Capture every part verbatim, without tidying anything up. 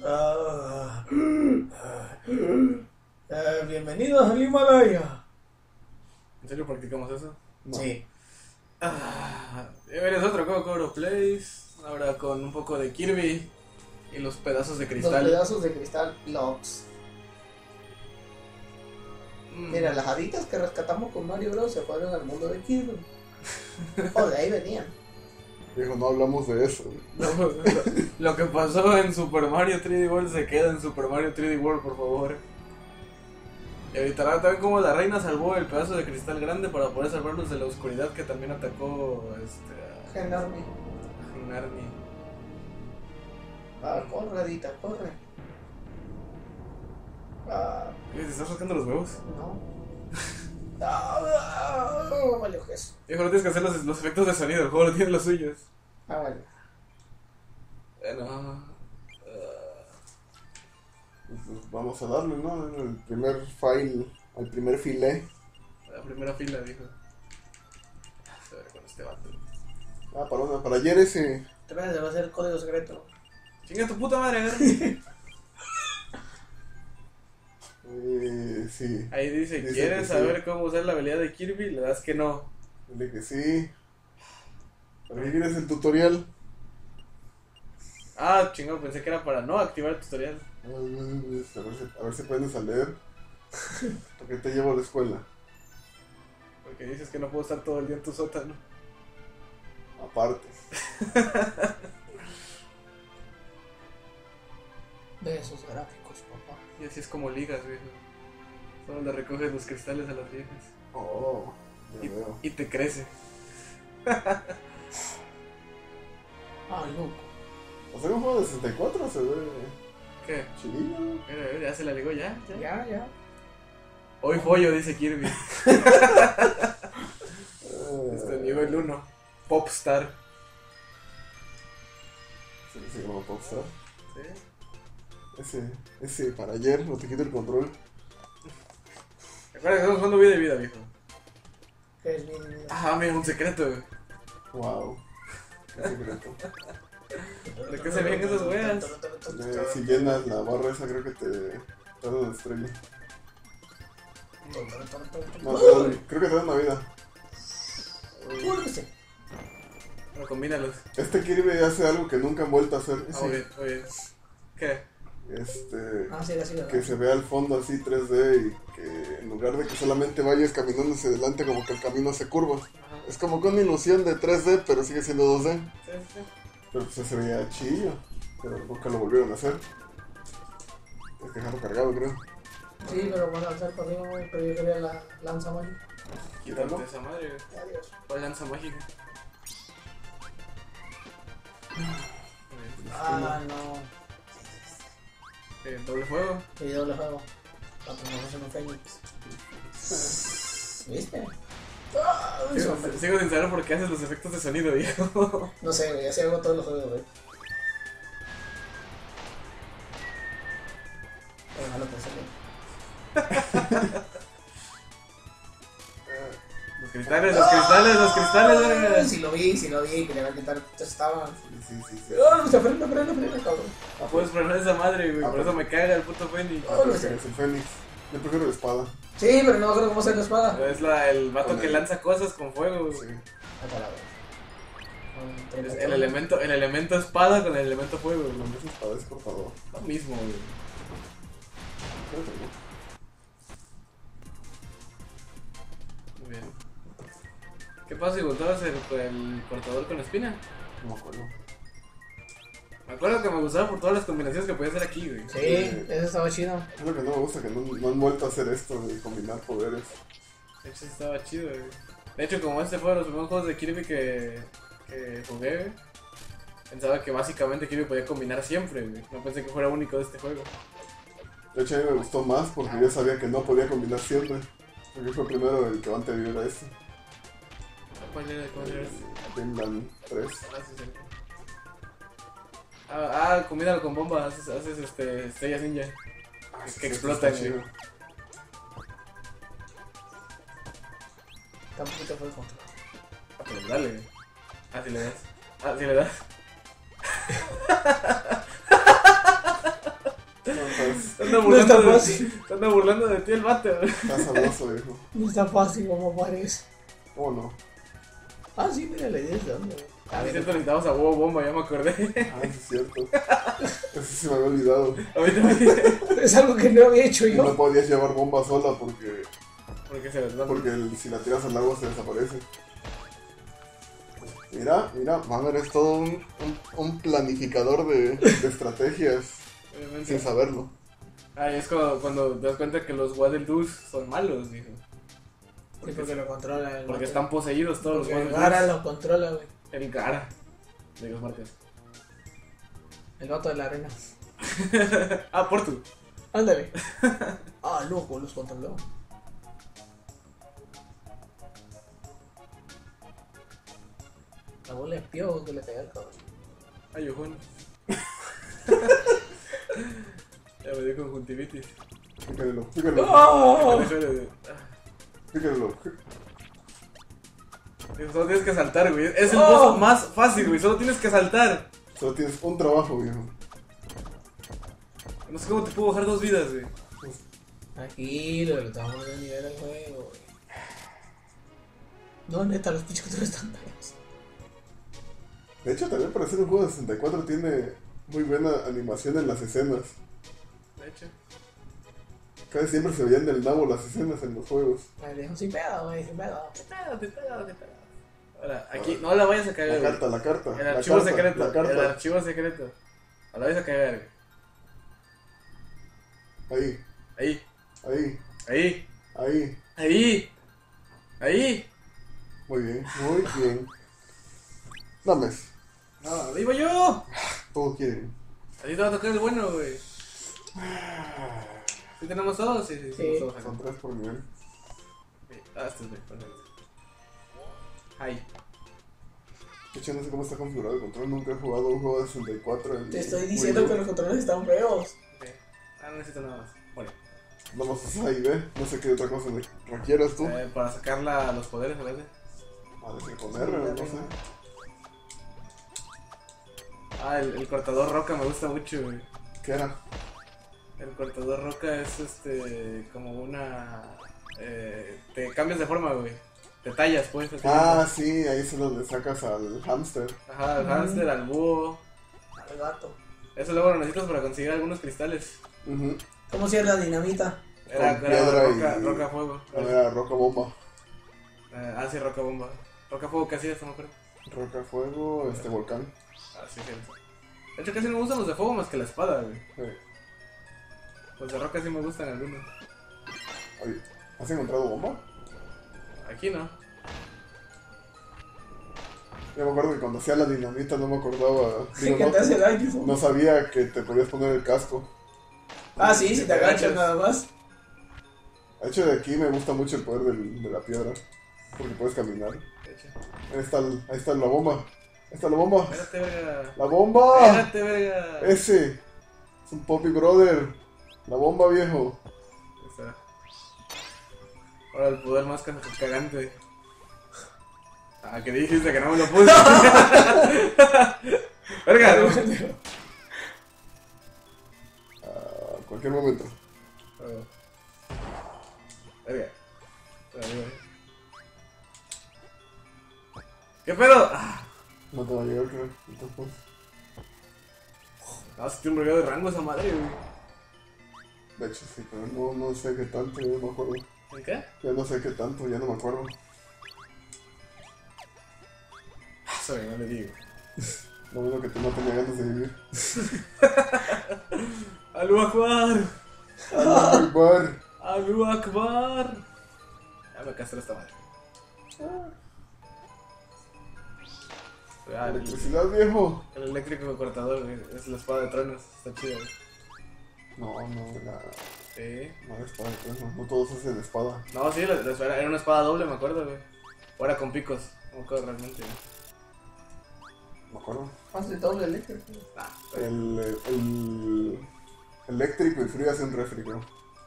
Ah, ah, eh, bienvenidos al Himalaya. ¿En serio practicamos eso? No. Sí. Ah, eres otro juego Cover of Plays. Ahora con un poco de Kirby y los pedazos de cristal. Los pedazos de cristal blocks. Mm. Mira, las haditas que rescatamos con Mario Bros. Se fueron al mundo de Kirby. O de ahí venían. Dijo, no hablamos de eso. No, lo, lo que pasó en Super Mario tres D World se queda en Super Mario tres D World, por favor. Y evitará también como la reina salvó el pedazo de cristal grande para poder salvarlos de la oscuridad que también atacó este, a Genarmi. Narni. Ah, corre, hadita, corre. Ah, ¿Qué? ¿Te estás rascando los huevos? no. Ah, ah, oh, vale, eso. Hijo, no tienes que hacer los, los efectos de sonido, el juego no tiene los suyos. Ah, vale. Bueno. Pues vamos a darle, ¿no? El primer file, al primer filé. La primera fila, dijo. Se ve con este vato. Ah, para, una, para ayer ese. Te vas a hacer el código secreto. Chinga tu puta madre, agarra. Eh, sí. Ahí dice, Dice ¿quieres que saber sí. cómo usar la habilidad de Kirby? Le das que no. Dile que sí. ¿Para qué quieres el tutorial? Ah, chingado, pensé que era para no activar el tutorial. A ver si, a ver si aprendes a leer. ¿Para qué te llevo a la escuela? Porque dices que no puedo estar todo el día en tu sótano. Aparte. Ve esos gráficos, papá. Y así es como ligas, viejo. Solo le recoges los cristales a las viejas. Oh, ya veo. Y, y te crece. Ah, loco. O sea, un juego de sesenta y cuatro se ve ¿Qué? chidillo. Mira, mira, ya se la ligó ya. ya. Ya, ya. Hoy follo, dice Kirby. Eh, Este nivel uno. Popstar. Sí, se llama Popstar. ¿Sí? Ese, ese para ayer, no te quito el control. Recuerda que estamos jugando vida y vida, viejo. ¿Qué es mi vida? Ah, mira, un secreto, güey. Wow. Qué secreto. ¿De qué se ven esas weas? Eh, si llenas la barra esa, creo que te, te da una estrella. No, te dan- creo que te da una vida. Púrquese. Bueno, combínalos. Este Kirby hace algo que nunca han vuelto a hacer. Ah, muy bien, muy bien. ¿Qué? Este. Ah, sí, así, ¿verdad? Que se vea al fondo así tres D y que en lugar de que solamente vayas caminando hacia adelante, como que el camino se curva. Ajá. Es como que una ilusión de tres D, pero sigue siendo dos D. Sí, sí. Pero pues se veía chillo. Pero nunca lo volvieron a hacer. Tienes que dejarlo cargado, creo. Sí, pero van a lanzar para arriba, güey. Pero yo quería la lanza mágica. Quítate ¿no? esa madre, güey. Adiós. ¿Cuál lanza mágica? Ah, no. Eh, doble fuego. Y doble juego. Cuando nos hacen un Fénix. ¿Viste? Ah, un Sigo, zombie. sigo sin saber por qué haces los efectos de sonido, viejo. No sé, güey. Así hago todos los juegos, güey. Pero no lo pensé, güey. Los cristales, los cristales, los cristales, Ah, güey. si lo vi, si lo vi, que le va a quitar. Estaban. Sí, sí, sí. sí. ¡Oh, se frena, frena, frena, cabrón! Ah, puedes frenar esa madre, güey. Ah, Por eso pues. me caga el puto Fénix. Ah, pero que es el Fénix. Yo prefiero la espada. Sí, pero no me acuerdo cómo hacer la espada. Es la, el vato Con que el- lanza cosas con fuego, güey. Sí. Acá la veo. Es el elemento, el elemento espada con el elemento fuego, güey. Esa espada es cortador. Lo mismo, güey. Creo que no. Muy bien. ¿Qué pasa si voltabas el, el cortador con espina? No me acuerdo. Me acuerdo que me gustaba por todas las combinaciones que podía hacer aquí, güey. Sí, ese estaba chido. Es lo que no me gusta, que no, no han vuelto a hacer esto de combinar poderes. De hecho, sí estaba chido, güey. De hecho, como este fue de los primeros juegos de Kirby que, que jugué, güey, pensaba que básicamente Kirby podía combinar siempre, güey. No pensé que fuera único de este juego. De hecho, a mí me gustó más porque yo sabía que no podía combinar siempre. Porque fue primero el que va anterior a este. ¿Cuál era? ¿Cuál era? Dreamland tres. Ah, sí, sí. Ah, ah, combínalo con bomba, haces, haces este, estrellas ninja. Ah, Que sí, sí, explotan, está chido. Tampoco fue el control. Ah, pero dale, güey. Ah, si le das. Ah, si le das. estás, Se anda No burlando, está de, fácil. se anda burlando de ti el vato, güey. estás sabroso, viejo. No está fácil como parece. ¿Cómo no? Ah, sí, mira, la idea es de dónde. A mí cierto necesitamos a huevo bomba, ya me acordé. Ah, sí es cierto. Eso sí se me había olvidado. A mí también. Es algo que no había hecho Y no yo. podías llevar bomba sola porque, Porque se les va. porque el- si la tiras al agua se desaparece. Mira, mira, Mamer es todo un, un, un planificador de, de estrategias sin Obviamente. saberlo. Ah, es cuando, cuando te das cuenta que los Waddle Doos son malos, dijo. Sí, porque lo controla el Porque vato. están poseídos todos Porque los el Waddle Gara Doos. lo controla, güey. El Gara. De los marcas. El vato de la arena. Ah, Portu. Ándale. Ah, loco, los controló. La bola de piojo que le pega al cabrón. Ay, ojón. Ya me dio conjuntivitis. Pícalo, pícalo, ¡Oh! pícalo. Digo, solo tienes que saltar, güey. Es el Oh. boss más fácil, güey. Solo tienes que saltar. Solo tienes un trabajo, viejo. No sé cómo te puedo bajar dos vidas, güey. Tranquilo, le estamos dando nivel al juego, güey. No, neta, los pinches controles están feos. De hecho, también para ser un juego de sesenta y cuatro tiene muy buena animación en las escenas. De hecho. Casi siempre se veían del nabo las escenas en los juegos. Me dejo sin pedo, güey, sin pedo. Te pedo, te pedo, te pedo. Ahora, aquí, no la vayas a cagar, La güey. carta, la carta. El la archivo carta, secreto. La El carta. archivo secreto. No la vayas a cagar, güey. Ahí, Ahí, ahí, ahí, ahí. ahí. Ahí. Muy bien, muy bien. Dames, No, ahí voy yo. todos quieren. Ahí te va a tocar el bueno, güey. ¿Sí tenemos todos? Sí, sí, sí. Sí. tenemos todos acá. Son tres por nivel. Sí. Ah, este es bien, perfecto. Ahí. De hecho, no sé cómo está configurado el control. Nunca he jugado un juego de sesenta y cuatro en Te estoy Wii diciendo U. que los controles están feos. Ok. Ah, no necesito nada más. Bueno. Vamos a A y B. No sé qué otra cosa me requieras tú. Eh, para sacar la, los poderes a veces. A ver, con R, no sé. Ah, el, el cortador roca me gusta mucho, güey. ¿Qué era? El cortador roca es este. Como una. Eh, te cambias de forma, güey. Te tallas, pues. así. Ah, sí, ahí es donde sacas al hámster. Ajá, al Mm. hámster, al búho. Al gato. Eso luego lo necesitas para conseguir algunos cristales. Ujú. ¿Cómo cierra la dinamita? Era, Con era piedra roca, y- roca fuego. Ah, era roca bomba. Eh, ah, sí, roca bomba. Roca fuego casi hasta no me acuerdo. Roca fuego, este volcán. Ah, sí, sí. De hecho, casi no me gustan los de fuego más que la espada, güey. Eh, Los de roca sí me gustan algunos. oye, ¿has encontrado bomba? Aquí no. Yo me acuerdo que cuando hacía la dinamita no me acordaba. Sí, Digo, que no, te hace daño. no sabía que te podías poner el casco. Ah, sí, si Que te te agachas agachas. nada más. De hecho, de aquí me gusta mucho el poder del- de la piedra. Porque puedes caminar. De hecho. Ahí está, el- ahí está la bomba. Ahí está la bomba. Espérate, verga. ¡La bomba! Espérate, verga. Ese. Es un Poppy Brother. La bomba, viejo. Ahí está. Ahora el poder más ca- cagante. Ah, que dijiste que no me lo puse. Verga. no. A cualquier momento. Oh. Verga. Ahí, güey. ¿Qué pedo? Ah, No te va a llegar, creo. Entonces, no, si tiene un regalo de rango esa madre, güey. de hecho, sí, pero no, no sé qué tanto, ya no me acuerdo. ¿En qué? Ya no sé qué tanto, ya no me acuerdo. Ah, sorry, no le digo. Lo bueno que tú no tenía ganas de vivir. ¡Alú Akbar! ¡Al bar! ¡Alú Akbar! Ya me castró esta madre. Ah, el, Electricidad, viejo. el eléctrico cortador, güey, es la espada de truenos. Está chido, güey. No, no, la, Sí. no la espada, pues, no, no todos hacen espada. No, sí, la, la espada- era una espada doble, me acuerdo, güey. O era con picos. No me acuerdo realmente, güey. Me acuerdo. Más de doble eléctrico. Ah, El, eh, el eléctrico y frío hacen refri, creo.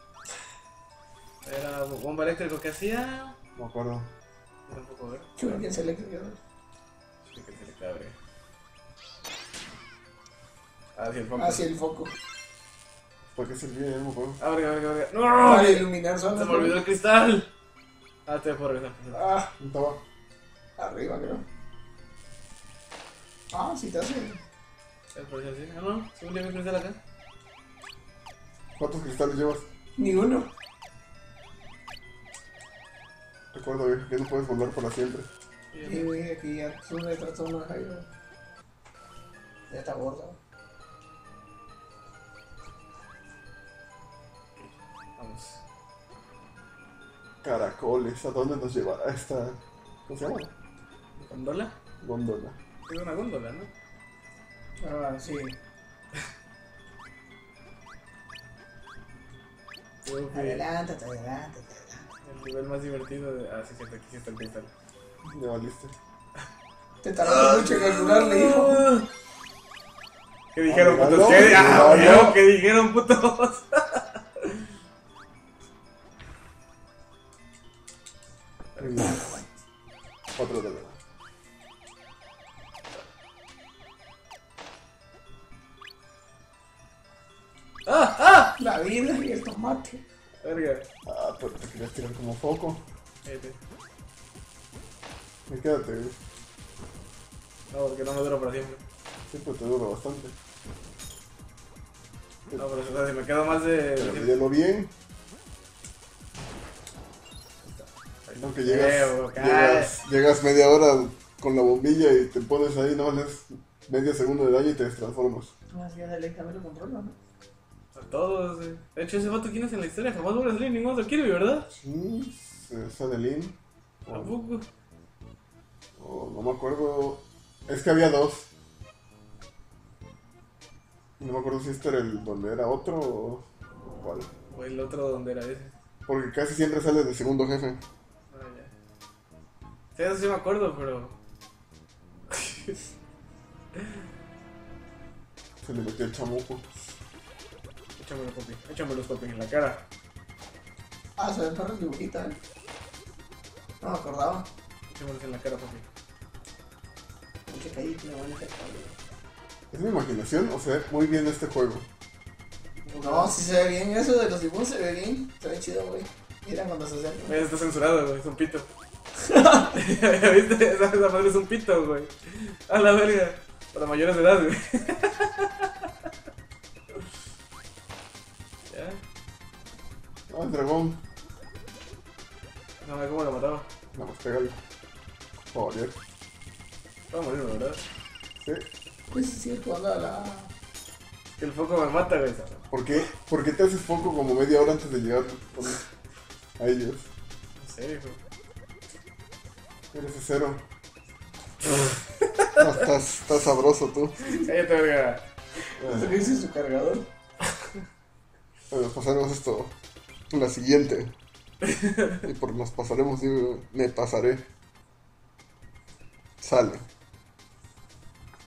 era bomba eléctrico que hacía. Me acuerdo. Tampoco, a ver. Churriens eléctrico. Sí, que se le cabre. Ah, sí, el foco. Hacia el foco. ¿Para qué servía? Ya no me acuerdo. Ah, verga, verga, verga. ¡No! Para iluminar Se zonas. me olvidó el cristal. Ah, te puedo regresar. Ah, ¿Dónde estaba? arriba creo. Ah, sí te hace. ¿Es por eso así? Ah, no. ¿Sí me el cristal acá? ¿Cuántos cristales llevas? Ni uno. Recuerda, viejo, que no puedes volar para siempre. Y güey, aquí ya sube detrás de una Jairo. Ya está gorda. Vamos. Caracoles, ¿a dónde nos llevará esta... ¿Cómo se llama? ¿Góndola? Góndola. Es una góndola, ¿no? Ah, sí. Creo que Adelántate, adelántate, adelántate. el nivel más divertido de... Ah, sí, cierto, aquí sí está el cristal. Ya valiste. Te tardaste mucho en calcularle, hijo. ¿Qué dijeron, Ah, putos? no, ¿Qué, ah, no, weón, no. ¿qué dijeron, putos? Cuatro de la... ¡Ah! ¡Ah! La vida y el tomate. Verga. Ah, pero te querías tirar como foco. Este. Me quédate, güey. No, porque no me dura para siempre. Siempre te dura bastante. No, pero o sea, si me quedo más de... Pero mídelo bien. Aunque llegas, Creo, llegas, llegas media hora con la bombilla y te pones ahí, no les medio segundo de daño y te transformas. No, así es el examen lo controla, ¿no? A todos, eh. De hecho, ese vato, ¿quién es en la historia? Jamás vuelve a salir ningún otro Kirby, ¿verdad? Sí, esa de Lin. ¿A poco? O no me acuerdo. Es que había dos. No me acuerdo si este era el donde era otro o cuál. O el otro, ¿dónde era ese? Porque casi siempre sale de segundo jefe. Ah, ya. Sí, eso sí me acuerdo, pero... Se le metió el chamuco. Échamelo, papi. Échamelo, papi, en la cara. Ah, se ve perro el dibujito, eh. No me acordaba. Échamelos en la cara, papi. Mucha calle tiene buena efecto. ¿Es mi imaginación o se ve muy bien este juego? No, si se ve bien eso de los dibujos, se ve bien. Se ve chido, güey. Mira cuando se acerca. Mira, está censurado, güey. Es un pito. ¿Viste? Esa, esa madre es un pito, güey. A la verga. Para mayores de edad, güey. ¿Ya? Ah, el dragón. No me cómo lo mataba. Nada más pégale. Por favor, Va a morir, ¿verdad? sí. Pues sí, sí, jugando a la. Que el foco me mata, güey. ¿Por qué? ¿Por qué te haces foco como media hora antes de llegar con- a ellos? No sé, hijo. Eres de cero. No, estás, estás sabroso tú. Cállate, verga. ¿Se dice su cargador? Bueno, nos pasaremos esto. La siguiente. Y por nos pasaremos, digo, me pasaré. Sale.